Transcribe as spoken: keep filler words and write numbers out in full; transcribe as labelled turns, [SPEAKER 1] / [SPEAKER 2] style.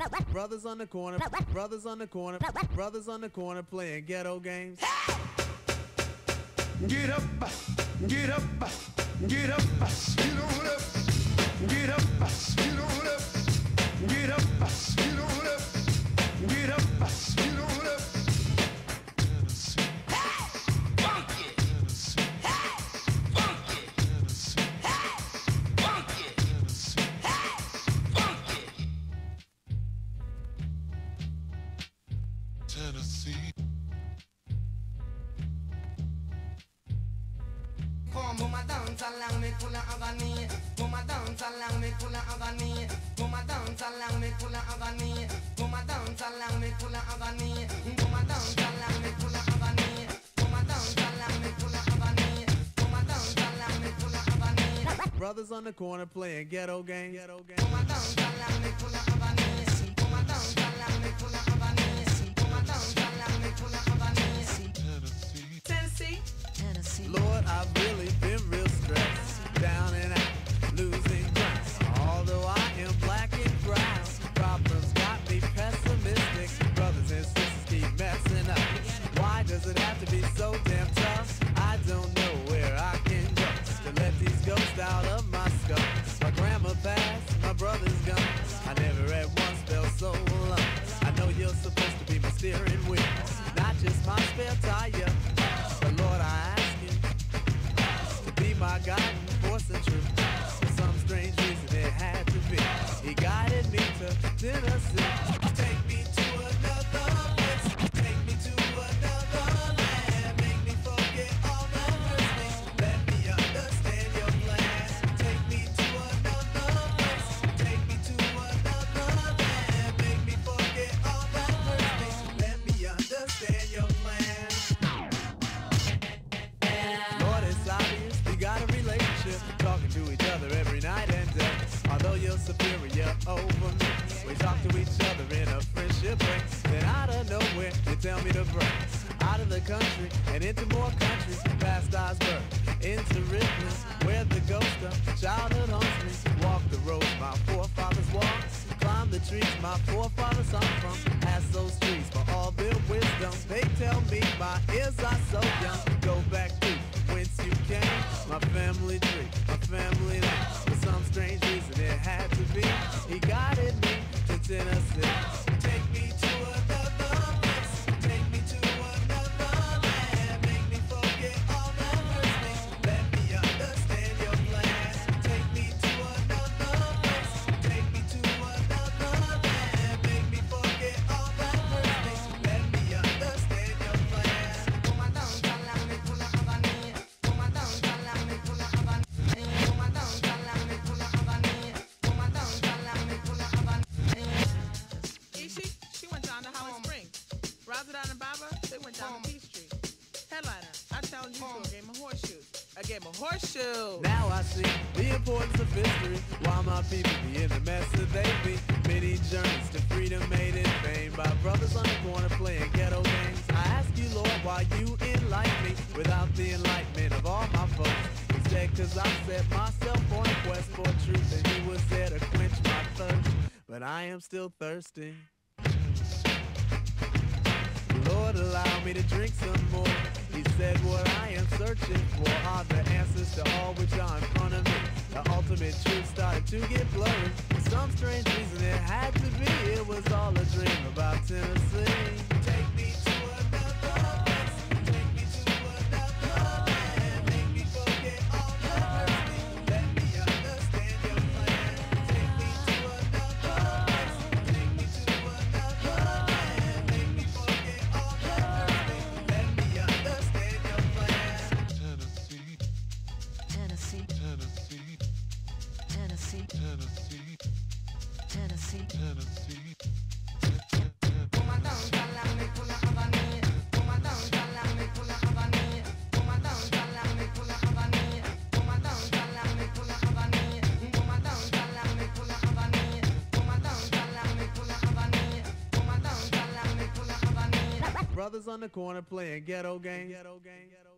[SPEAKER 1] Brothers on the corner, brothers on the corner, brothers on the corner playing ghetto games.
[SPEAKER 2] Get up, get up, get up, get on up, get up, get on up, get up, get on up, get up, get on up.
[SPEAKER 3] Come a dance along with full of agony. Come a dance along with full of agony. Come a dance along with full of agony. Come a dance along with full of agony. Come a dance along with full of agony. Come a dance along with full of agony. Come a dance along with full of agony.
[SPEAKER 1] Brothers on the corner playing ghetto games.
[SPEAKER 3] Come a dance along with full of agony. Come a dance along with full of agony. Come a dance along with full of agony. Tennessee. Tennessee.
[SPEAKER 1] Lord, I've really been real stressed, down and out, losing ground. Although I am black and brown, problems got me pessimistic. Brothers and sisters keep messing up. Why does it have to be so damn tough? I don't know where I can go to let these ghosts out of my skull. My grandma passed, my brother's gone. I never at once felt so alone. I know you're supposed to be my steering wheel, not just my spare tire. But Lord, I ask you to be my guiding force and truth. For some strange reason it had to be. He guided me to Tennessee. Take me to another place. Take me to another land. Make me forget all that hurts me. Let me understand your plan. Take me to another place. Take me to another land. Make me forget all that hurts me. Let me understand your plan. Lord, it's obvious we got a relationship, talking to each other every night and day. Although you're superior over me, we talk to each other in a friendship way. Then out of nowhere, you tell me to break out of the country and into more countries, past Osborne, into Richmond, where the ghost of childhood haunts me. Walk the roads my forefathers walked, climb the trees my forefathers hung from. Ask those trees for all their wisdom. They tell me my ears are so young. Go back to whence you came, my family tree, my family name. For some strange reason it had to be. He guided me to Tennessee. Take me to another place. Take me to another land. Make me forget all that hurts me. Let me understand your plan. Take me to another place. Take me to another land. Make me forget all that hurts me. Let me understand your plan.
[SPEAKER 3] Come a dance along with full of agony. Come a dance along with full of agony. Come a dance along with full of agony. Come a dance along with full of agony.
[SPEAKER 4] Ishi, she went down to Holly Springs. Razadon and Baba, they went down to Peachtree. Headliner, I challenge you to a game of horseshoes. A game of horseshoes.
[SPEAKER 1] Now I see the importance of history. While my people be in the mess that they be. Many journeys to freedom made in vain by brothers on the corner playing ghetto games. I ask you, Lord, why you enlighten me without the enlightenment of all my folks. Instead, cause I set myself on a quest for truth, and he was there to quench my thirst. But I am still thirsty. Lord, allow me to drink some more. He said what I am searching for are the answers to all which are in front of me. The ultimate truth started to get blurry. For some strange reason it had to be. It was all a dream about Tennessee. Take me to another place. Take me to another land. Make me forget all that hurts me. Let me understand your plan. Take me to another place. Take me to another land. Make me forget all that hurts me. Let me understand your plan.
[SPEAKER 2] Tennessee,
[SPEAKER 3] Tennessee.
[SPEAKER 2] Tennessee,
[SPEAKER 3] Tennessee.
[SPEAKER 2] Tennessee,
[SPEAKER 3] Tennessee.
[SPEAKER 2] Tennessee.
[SPEAKER 3] Come a dance along with full of agony. Come a dance along with full of agony. Come a dance along with full of agony. Come a dance along with full of agony. Come a dance along with full of agony. Come a dance along with full of agony. Come a dance along with full of agony.
[SPEAKER 1] Brothers on the corner playing ghetto games. Ghetto games.